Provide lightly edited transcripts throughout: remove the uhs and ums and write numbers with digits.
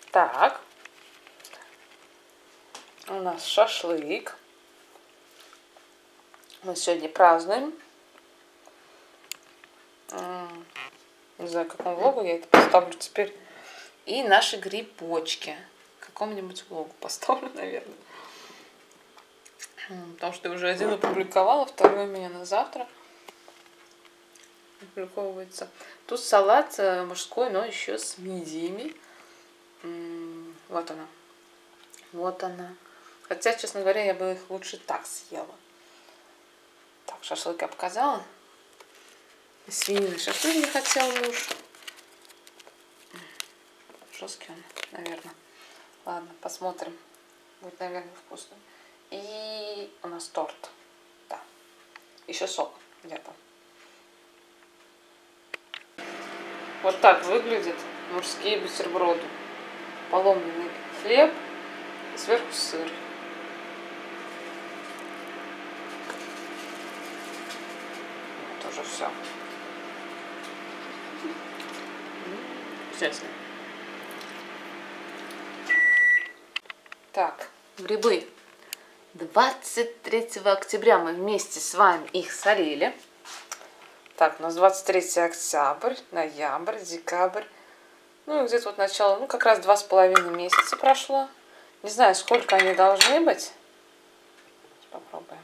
Так. У нас шашлык. Мы сегодня празднуем. Не знаю, в каком влогу я это поставлю теперь. И наши грибочки. В каком-нибудь влогу поставлю, наверное. Потому что уже один опубликовала, второй у меня на завтра опубликовывается. Тут салат мужской, но еще с мидиями. Вот она. Вот она. Хотя, честно говоря, я бы их лучше так съела. Так, шашлык я показала. Свинины шашлык не хотел муж. Жесткий он, наверное. Ладно, посмотрим. Будет, наверное, вкусно. И у нас торт. Да. Еще сок где-то. Вот так выглядят мужские бутерброды. Поломленный хлеб и сверху сыр. Тоже все. Честно. Так, грибы. 23 октября мы вместе с вами их солили. Так, у нас 23 октябрь, ноябрь, декабрь. Ну, где-то вот начало, как раз 2,5 месяца прошло. Не знаю, сколько они должны быть. Попробуем.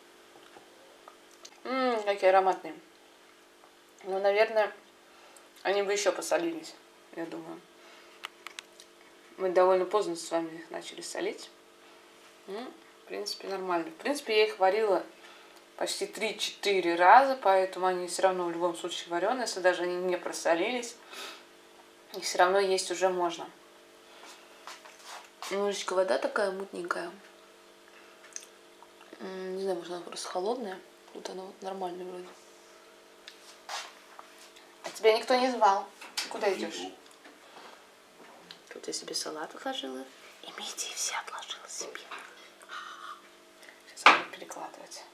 Какие ароматные. Ну, наверное, они бы еще посолились, я думаю. Мы довольно поздно с вами их начали солить. В принципе, нормально. В принципе, я их варила почти 3-4 раза, поэтому они все равно в любом случае вареные. Если даже они не просолились, их все равно есть уже можно. Немножечко вода такая мутненькая. Не знаю, может, она просто холодная. Тут она вот нормальная вроде. А тебя никто не звал. Куда идешь? Тут я себе салат отложила. И мидии все отложила себе. Сейчас буду перекладывать.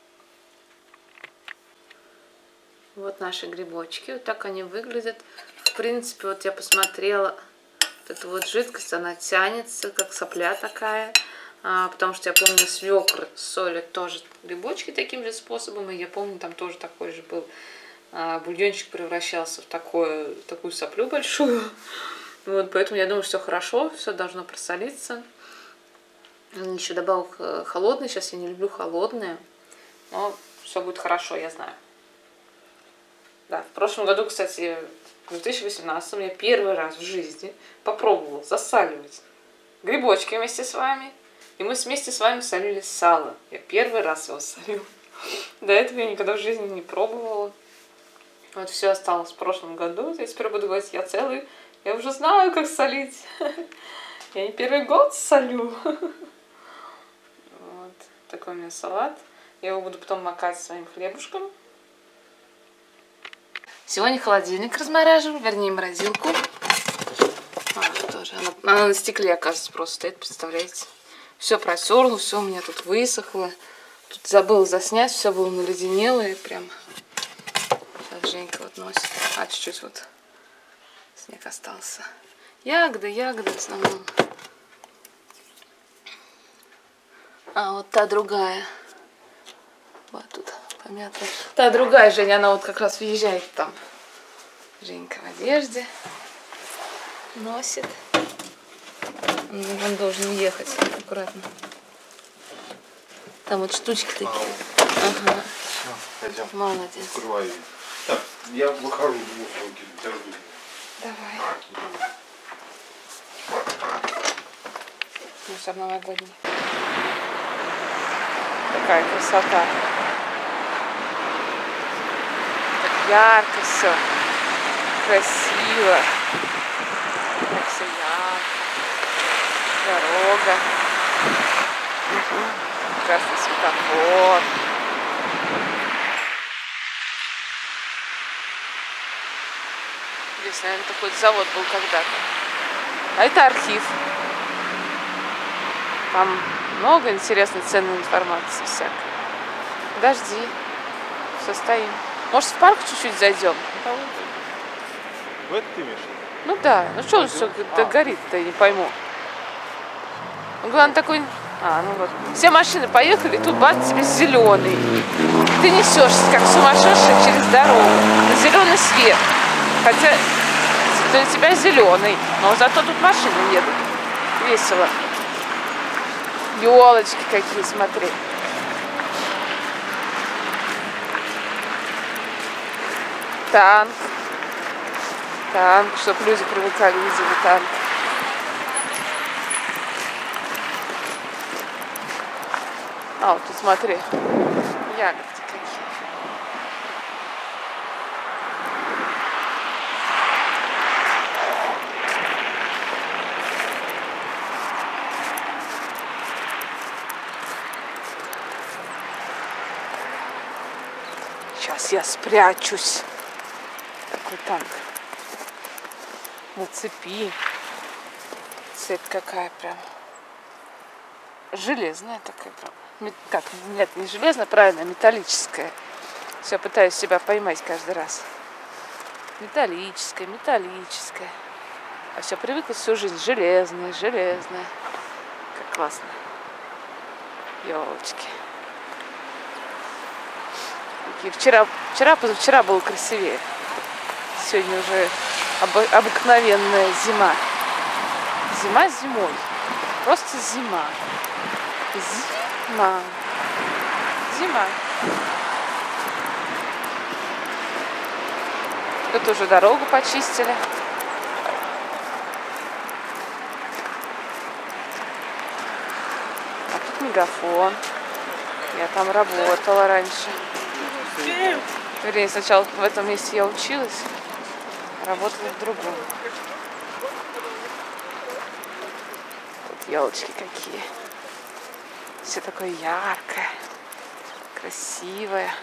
Вот наши грибочки. Вот так они выглядят. В принципе, вот я посмотрела. Вот эта вот жидкость, она тянется, как сопля такая. Потому что я помню, свекр солит тоже грибочки таким же способом. И я помню, там тоже такой же был. Бульончик превращался в такую соплю большую. Вот, поэтому я думаю, все хорошо, все должно просолиться. Еще добавил холодный. Сейчас я не люблю холодные. Но все будет хорошо, я знаю. Да, в прошлом году, кстати, в 2018 я первый раз в жизни попробовала засаливать грибочки вместе с вами. И мы вместе с вами солили сало. Я первый раз его солила. До этого я никогда в жизни не пробовала. Вот все осталось в прошлом году. Я теперь буду говорить, я уже знаю, как солить. Я не первый год солю. Вот такой у меня салат. Я его буду потом макать своим хлебушком. Сегодня холодильник размораживаю, вернее морозилку. Тоже. Она на стекле, оказывается, просто стоит, представляете? Все протерло, все у меня тут высохло. Тут забыла заснять, все было наледенело и прям... Сейчас Женька вот носит. Чуть-чуть вот снег остался. Ягоды в основном. Вот та другая. Вот тут помятая. Та другая Женя, она вот как раз въезжает там. Женька в одежде. Носит. Он должен ехать аккуратно. Там вот штучки такие. Ага. Все, пойдем. Молодец. Открываю. Так, я выхожу, мусорки, держу. Давай. Мусор новогодний. Такая красота. Так ярко все. Красиво. Так все ярко. Дорога. Красный светофор. Здесь, наверное, такой завод был когда-то. А это архив. Там много интересной, ценной информации всякой. Подожди. Все, стоим. Может, в парк чуть-чуть зайдем? В это ты имеешь? Ну да, ну что все горит-то, я не пойму. Ну, главное такой... ну вот. Все машины поехали, и тут бац, тебе зеленый. Ты несешься, как сумасшедший, через дорогу. На зеленый свет. Хотя для тебя зеленый. Но зато тут машины едут. Весело. Елочки какие, смотри. Танк. Танк, чтобы люди привыкали, видели танк. Вот тут смотри, ягодки какие. Сейчас я спрячусь. Такой танк. На цепи. Цепь какая прям. Железная такая прям. Как? Нет, не железная, правильно, металлическая. Все, пытаюсь себя поймать каждый раз. Металлическая, металлическая. А все, привыкла всю жизнь. Железная, железная. Как классно. Ёлочки. Позавчера было красивее. Сегодня уже обыкновенная зима. Зима зимой. Просто зима. Зима. Зима. Тут уже дорогу почистили. А тут мегафон. Я там работала раньше. Вернее, сначала в этом месте я училась, работала в другом. Вот елочки какие. Все такое яркое, красивое.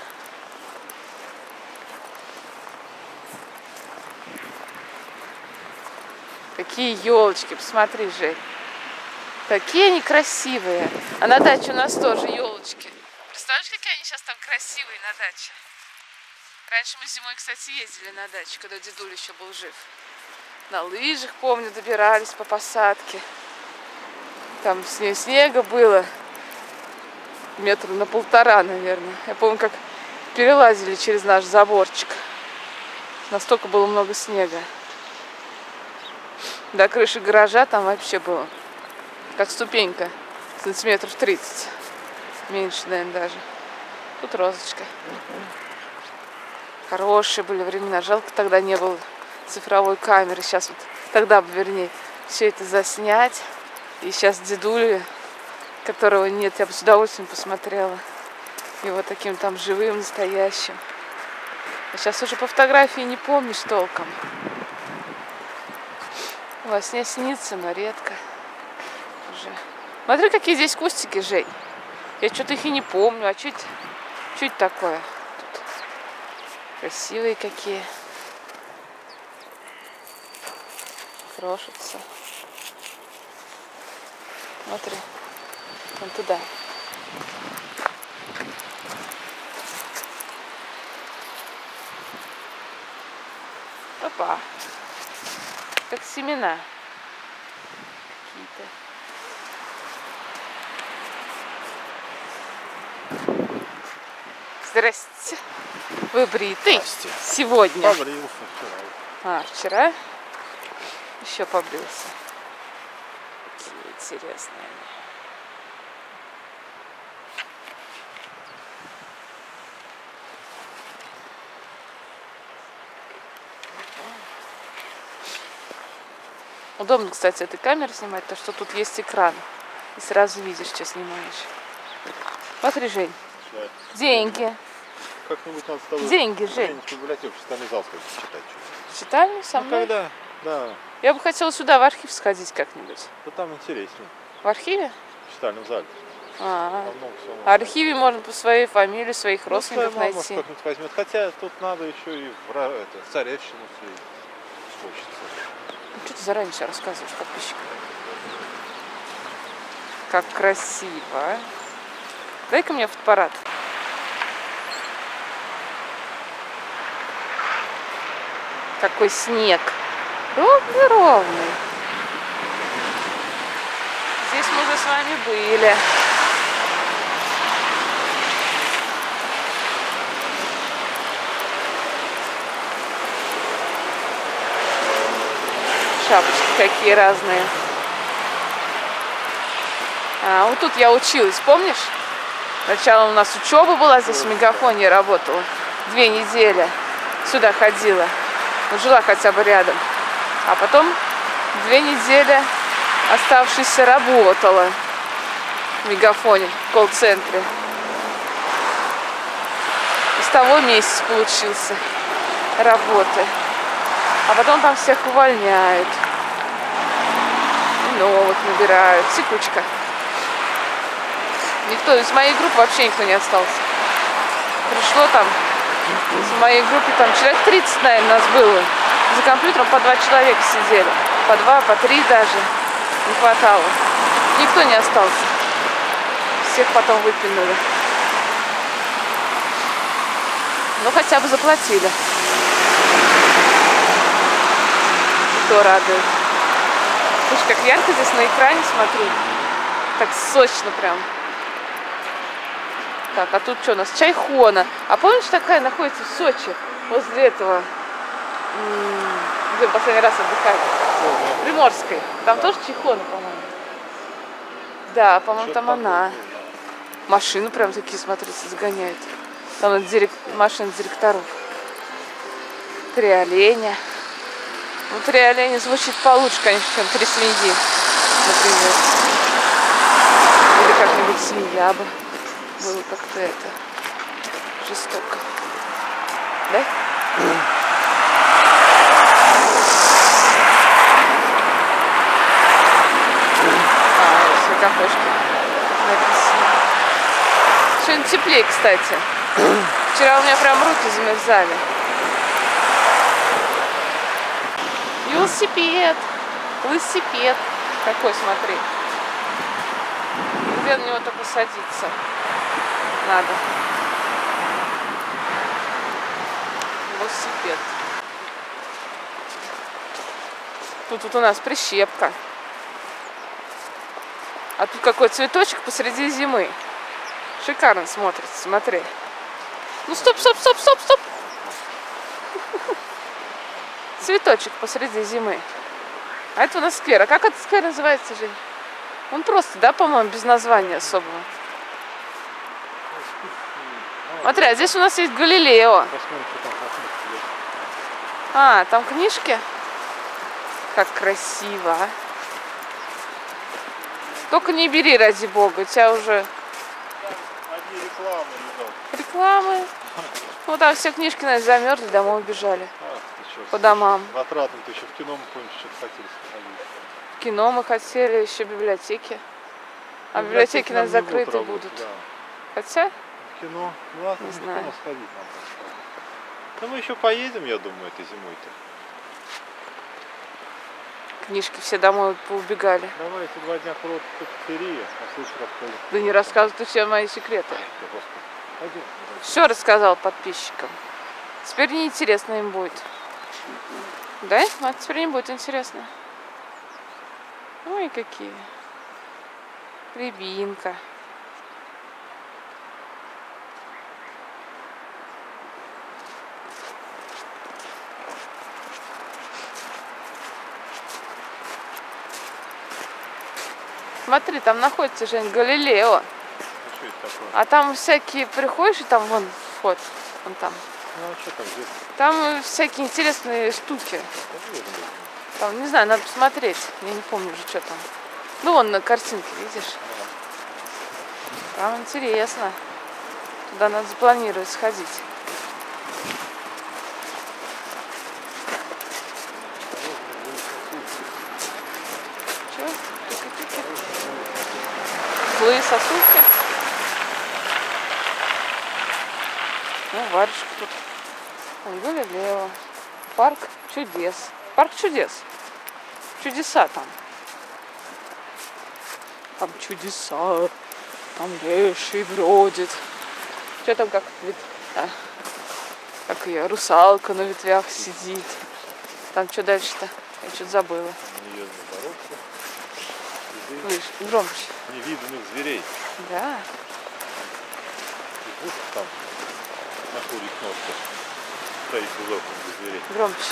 Какие елочки, посмотри, Жень. Какие они красивые. А на даче у нас тоже елочки. Представляешь, какие они сейчас там красивые на даче? Раньше мы зимой, кстати, ездили на дачу, когда дедуля еще был жив. На лыжах, помню, добирались по посадке. Там снега было. Метра на 1,5, наверное. Я помню, как перелазили через наш заборчик. Настолько было много снега. До крыши гаража там вообще было. Как ступенька. Сантиметров 30. Меньше, наверное, даже. Тут розочка. Хорошие были времена. Жалко, тогда не было цифровой камеры. Сейчас вот, тогда бы, вернее, все это заснять. И сейчас дедуля, которого нет, я бы с удовольствием посмотрела. Его таким там живым, настоящим. А сейчас уже по фотографии не помнишь толком. Во сне снится, но редко. Уже. Смотри, какие здесь кустики, Жень. Я что-то их и не помню. А что это такое? Тут красивые какие. Крошатся. Смотри. Вон туда. Опа. Как семена. Какие-то. Здрасте. Вы бритый? Здрасте. Сегодня. Побрился вчера. Вчера? Еще побрился. Какие интересные они. Удобно, кстати, этой камерой снимать, то что тут есть экран. И сразу видишь, что снимаешь. Смотри, Жень. Да. Деньги. Как-нибудь надо с тобой Деньги, Жень. в библиотеку, в читальный зал сходить, читать. Читальный со мной? Когда? Да. Я бы хотела сюда, в архив, сходить как-нибудь. Да там интереснее. В архиве? В читальном зале. А, Там много всего. В архиве можно по своей фамилии, своих родственников мама, может, найти. как-нибудь возьмет. Хотя тут надо еще и в Царевщину съездить. Хочется. Ну, что ты заранее все рассказываешь подписчикам? Как красиво, а? Дай-ка мне фотоаппарат. Какой снег. Ровный-ровный. Здесь мы уже с вами были. Шапочки какие разные. Вот тут я училась, помнишь? Сначала у нас учеба была, здесь в Мегафоне я работала. 2 недели сюда ходила. Ну, жила хотя бы рядом. А потом 2 недели оставшись работала в Мегафоне, в колл-центре. Из того месяц получился работы. А потом там всех увольняют. И новых набирают. Текучка. Никто из моей группы, вообще никто не остался. Пришло там, в моей группе там человек 30, наверное, нас было. За компьютером по 2 человека сидели. По 2, по 3 даже. Не хватало. Никто не остался. Всех потом выпинули. Ну, хотя бы заплатили. Что радует. Слушай, как ярко здесь на экране, смотрю. Так сочно прям. Так, а тут что у нас? Чайхона. А помнишь, такая находится в Сочи? Возле этого. Где мы последний раз отдыхали? Приморской. Там тоже Чайхона, по-моему. Да, по-моему, там она. Машины прям такие, смотрите, загоняют. Там машины директоров. 3 оленя. Ну, 3 оленя звучит получше, конечно, чем 3 свиньи, например. Или как-нибудь свинья бы. Было как-то это жестоко. Да? Все кафешки написано. Сегодня теплее, кстати. Вчера у меня прям руки замерзали. Велосипед. Велосипед. Какой, смотри. Где на него только садиться надо. Велосипед. Тут у нас прищепка. А тут какой цветочек посреди зимы. Шикарно смотрится, смотри. Ну стоп, стоп, стоп, стоп, стоп. Цветочек посреди зимы. А это у нас сквер. А как этот сквер называется, Жень? Он просто, да, по-моему, без названия особого. Смотри, а здесь у нас есть Галилео. А, там книжки? Как красиво, а? Только не бери, ради бога, у тебя уже... Одни рекламы идут. Рекламы? Ну, там все книжки, наверное, замерзли, домой убежали. По домам. В Отрадном-то еще в кино мы, помнишь, что-то хотели сходить. В кино мы хотели, еще библиотеки. А библиотеки, наверное, закрыты будут. Да. Хотя? В кино? Ну ладно, не в знаю. кино сходить нам так. Да мы еще поедем, я думаю, этой зимой-то. Книжки все домой поубегали. Давай эти 2 дня курорт пиццерии, а в следующий раз поедем. Да не рассказывай все мои секреты. Пойдем. Все рассказал подписчикам. Теперь неинтересно им будет. Да? А теперь не будет интересно. Ой, какие. Рябинка. Смотри, там находится, Жень, Галилео. А там всякие приходишь, и там вон вход. Вон там. Ну, а что там здесь? Там всякие интересные штуки. Там, не знаю, надо посмотреть. Я не помню уже, что там. Ну, вон на картинке, видишь? Там интересно. Туда надо запланировать сходить. Чего? Злые сосульки. Ну, варежка тут. Галилео. Парк чудес. Парк чудес. Чудеса там. Там чудеса. Там леший бродит. Что там как как ее русалка на ветвях сидит. Там что дальше-то? Я что-то забыла. Неёдный бороться. Слышь, громче. Невиданных зверей. Да. И вот там на курьих ножках стоит бузок для зверей. Громче.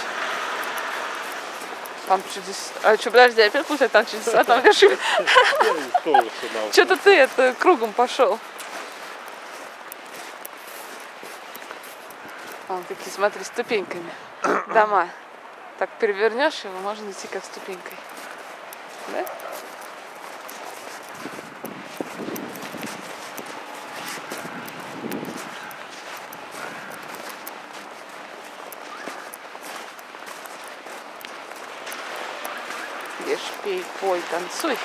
Там чудеса. А что, подожди, опять пускай там чудеса, там решили. Что-то ты это кругом пошел. Вон такие, смотри, ступеньками. Дома. Так перевернешь его, можно идти как ступенькой. Да? Ешь, пей, пой, танцуй.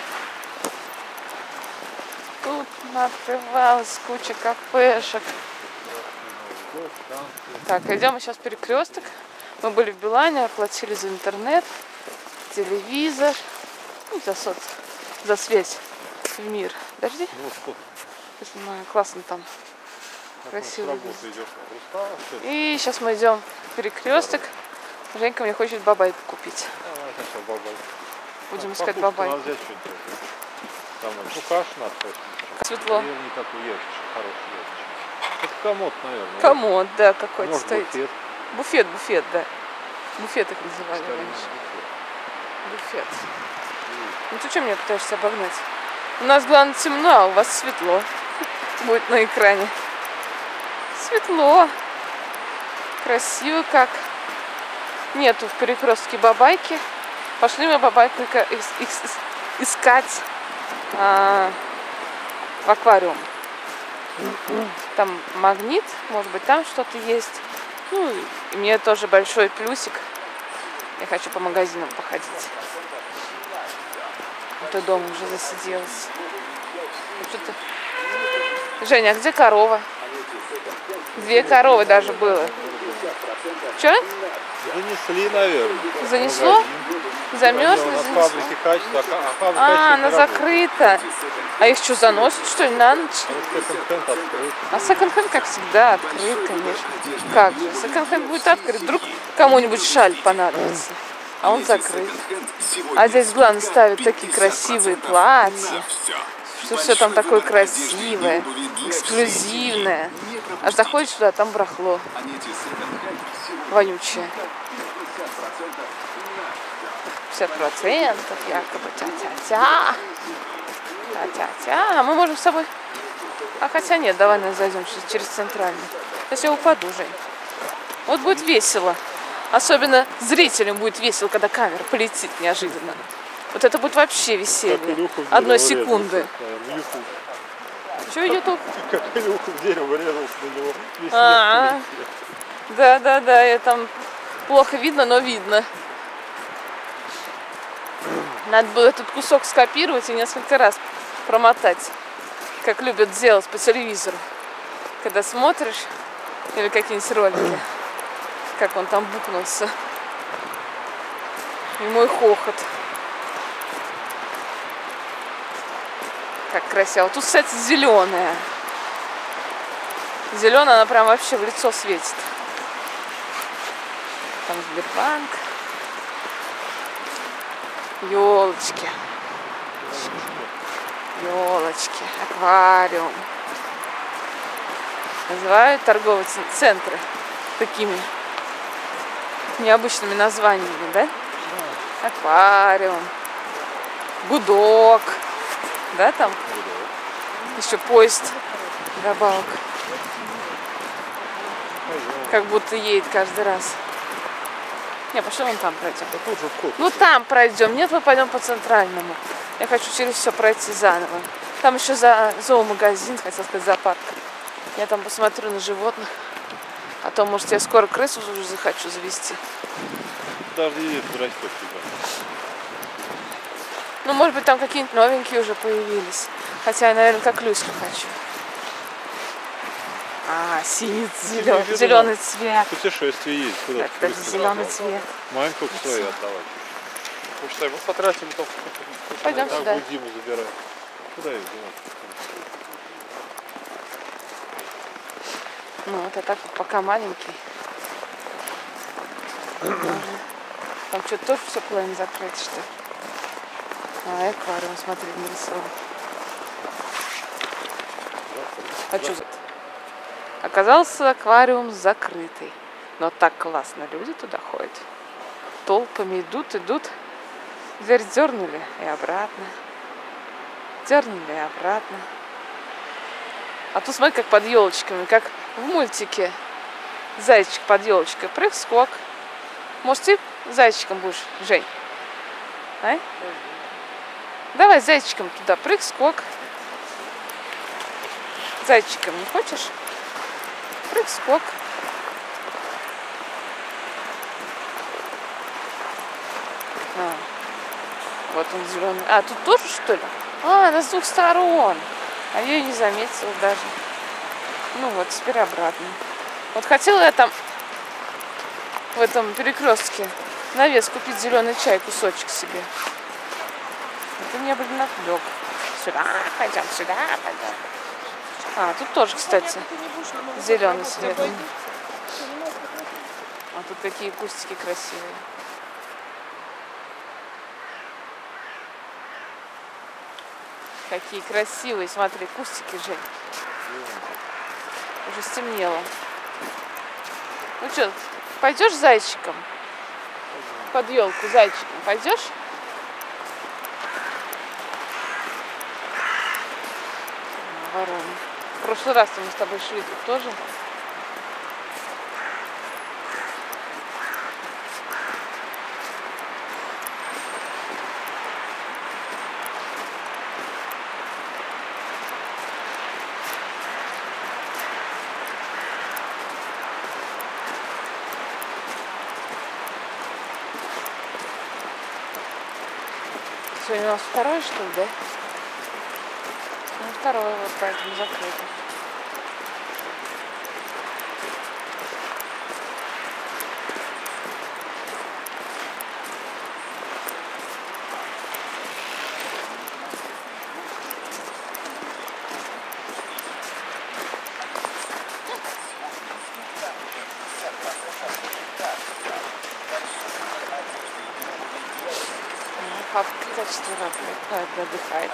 Тут открывалась куча кафешек. Так, идем сейчас в перекресток. Мы были в Билайне, оплатили за интернет, телевизор, ну, за связь в мир. Подожди. Я снимаю, классно там. Красиво. И сейчас мы идем в перекресток. Женька мне хочет бабайку купить. Будем искать бабайку. Там, ну, каш надо. Светло. Не такой ящичек, хороший ящичек. Это комод, наверное. Комод, да, какой-то может, стоит. Буфет. Буфет, да. Буфет их называли раньше. Буфет. Ну ты что меня пытаешься обогнать? У нас, главное, темно, а у вас светло. Будет на экране. Светло. Красиво как. Нету в перекрестке бабайки. Пошли мы бабайку искать в аквариум. Там магнит, может быть, там что-то есть. Ну, и мне тоже большой плюсик. Я хочу по магазинам походить. А то дома уже засиделась. Что-то... Женя, а где корова? 2 коровы даже было. Че? Занесли, наверное. Занесло? Замерзли? На фабрике качества, а фабрика она закрыта. А их что, заносят, что ли, на ночь? Секонд-хенд открыт. А секонд-хенд, как всегда, открыт, конечно. Как же? Секонд-хенд будет открыт. Вдруг кому-нибудь шаль понадобится. А он закрыт. А здесь, главное, ставят такие красивые платья. Что все там такое красивое, эксклюзивное. Аж заходишь туда, там барахло. Вонючее. 50% якобы. Тя-тя-тя. Тя-тя-тя. А мы можем с собой... А хотя нет, давай нас зайдем через центральный. Сейчас я упаду, Жень. Вот будет весело. Особенно зрителям будет весело, когда камера полетит неожиданно. Вот это будет вообще веселье. Одной секунды. Что, YouTube? Как Илюха в дерево врезался на него. Да, я там плохо видно, но видно. Надо было этот кусок скопировать и несколько раз промотать, как любят делать по телевизору. Когда смотришь, или какие-нибудь ролики, как он там букнулся. И мой хохот. Как красиво. Тут, кстати, зеленая. Зеленая, она прям вообще в лицо светит. Там Сбербанк. Елочки. Елочки. Аквариум. Называют торговые центры такими необычными названиями, да? Аквариум. Гудок. Да, там? Еще поезд добавок. Как будто едет каждый раз. Не, пошли вон там пройдем. Ну там пройдем. Нет, мы пойдем по центральному. Я хочу через все пройти заново. Там еще зоомагазин, хотел сказать, зоопарк. Я там посмотрю на животных. А то, может, я скоро крысу уже захочу завести. Даже есть растет тебя. Ну, может быть, там какие-нибудь новенькие уже появились. Хотя я, наверное, как Люську хочу. Синий, зеленый цвет. Путешествие есть. Куда это зеленый цвет. Маленькую свою отдавать. Потому что мы потратим то. Пойдем сюда. Так Диму забираем. Куда ее девать? Ну, вот а так вот пока маленький. Там что-то тоже все половина закрыто, что ли? А, аквариум, смотри, нарисован. А что это? Оказался аквариум закрытый. Но так классно, люди туда ходят. Толпами идут. Дверь дернули и обратно. Дернули и обратно. А тут смотри, как под елочками, как в мультике. Зайчик под елочкой. Прыг-скок. Может, ты зайчиком будешь, Жень? А? Давай зайчиком туда. Прыг-скок. Зайчиком не хочешь? Прыг-скок. Вот он зеленый. А, тут тоже, что ли? А, она с двух сторон. А я ее не заметила даже. Ну вот, теперь обратно. Вот хотела я там в этом перекрестке навес купить зеленый чай, кусочек себе. Это мне, блин, отвлек. Сюда пойдем, сюда пойдем. А, тут тоже, кстати, зеленый свет. А тут какие кустики красивые. Какие красивые, смотри, кустики, Жень. Уже стемнело. Ну что, пойдешь зайчиком? Под елку зайчиком пойдешь? Ворона. В прошлый раз мы с тобой шли тут тоже. Сегодня у нас второй, что ли, да? Ну, второй, вот поэтому закрыто. Папа, качество работает, отдыхает.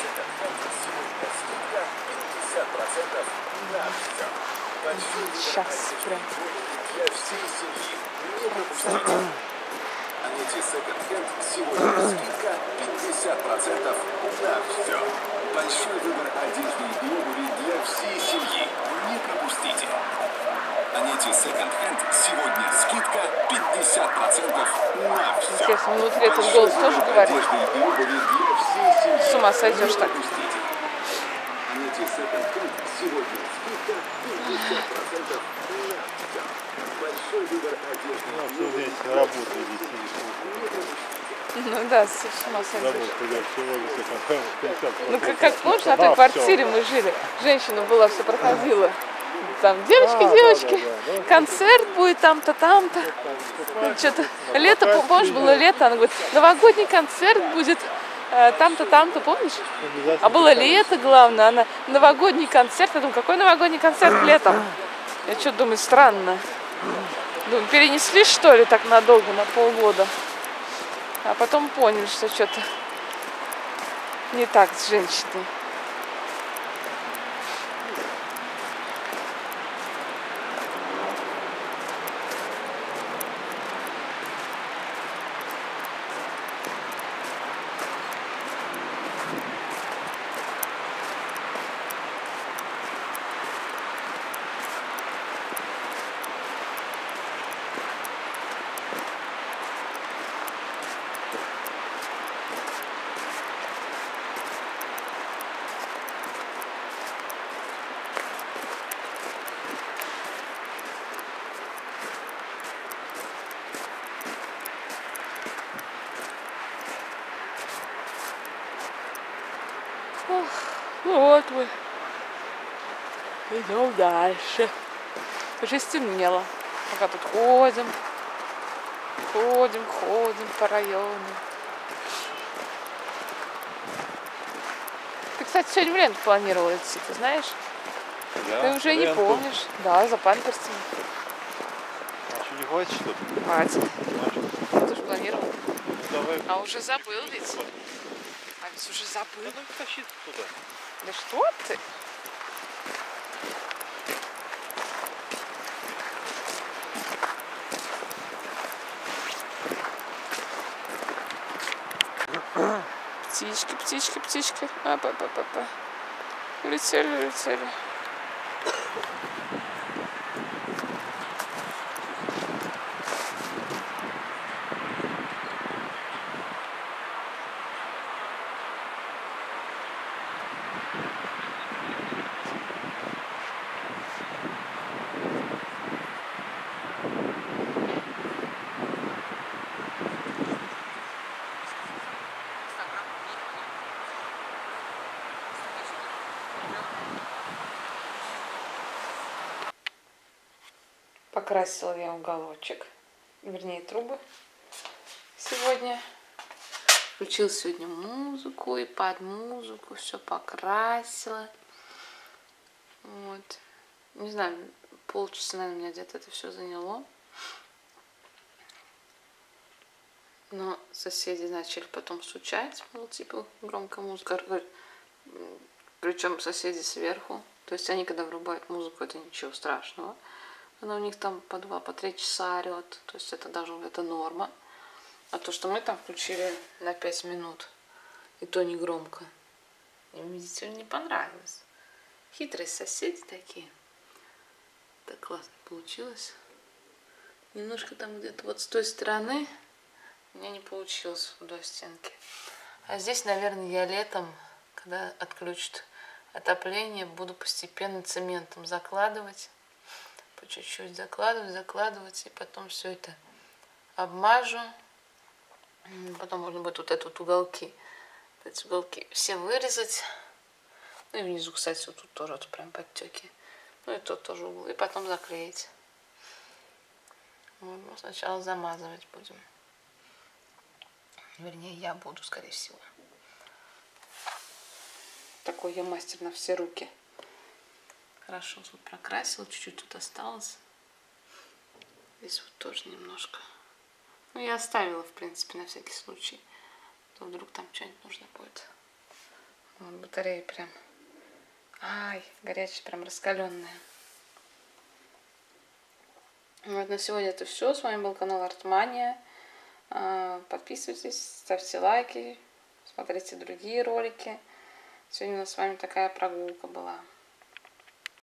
Сейчас прям. Антисеконд-хенд сегодня скидка 50% на все. Большой выбор одежды и обуви для всей семьи. Не пропустите. Антисеконд-хенд сегодня скидка 50% на все. Интересно, внутри этот голос тоже говорит? С ума сойдешь так. Антисеконд-хенд сегодня скидка 50% на все. Большой выбор одежды. Ну, что здесь работа здесь. Ну да, с ума сойдешь. Ну Ну, как помнишь, на той квартире мы жили, женщина была, все проходила. Там девочки, концерт будет там-то, там-то. Ну, что-то лето, помнишь, было лето, она говорит, новогодний концерт будет там-то, там-то, помнишь? А было лето, главное, она новогодний концерт. Я думаю, какой новогодний концерт летом? Я что-то думаю, странно. Думаю, перенесли, что ли, так надолго, на полгода. А потом поняли, что что-то не так с женщиной. Ох, ну вот мы идем дальше. Уже стемнело. Пока тут ходим по району. Ты, кстати, сегодня в ленту планировала идти, ты знаешь? Да, ты уже не помнишь. Да, за памперсами. А что, не хватит, что ли? Хватит. Ты же планировала. давай. А уже забыл ведь. А ведь уже забыл. Ну, тащи туда. Да что ты? Птички, птички, птички. Апа-па-па-па. Улетели, улетели. Покрасила я уголочек, вернее трубы сегодня. Включила сегодня музыку и под музыку все покрасила. Вот. Не знаю, полчаса, наверное, меня где-то это все заняло. Но соседи начали потом стучать, мол, типа громкая музыка. Причем соседи сверху. То есть они, когда врубают музыку, это ничего страшного. Она у них там по 2-3 часа орет. То есть это даже это норма. А то, что мы там включили на 5 минут, и то не громко, им, видите, не понравилось. Хитрые соседи такие. Так классно получилось. Немножко там где-то вот с той стороны у меня не получилось вдоль стенки. А здесь, наверное, я летом, когда отключат отопление, буду постепенно цементом закладывать. По чуть-чуть закладывать. И потом все это обмажу. Потом можно будет вот эти вот уголки. Эти уголки все вырезать. Ну и внизу, кстати, вот тут тоже вот прям подтеки. Ну и тут тоже угол. И потом заклеить. Вот, ну, сначала замазывать будем. Вернее, я буду, скорее всего. Такой я мастер на все руки. Хорошо тут прокрасила, чуть-чуть тут осталось. Здесь вот тоже немножко. Ну, я оставила, в принципе, на всякий случай. То вдруг там что-нибудь нужно будет. Вот батарея прям. Ай, горячая, прям раскаленная. Вот на сегодня это все. С вами был канал Артмания. Подписывайтесь, ставьте лайки, смотрите другие ролики. Сегодня у нас с вами такая прогулка была.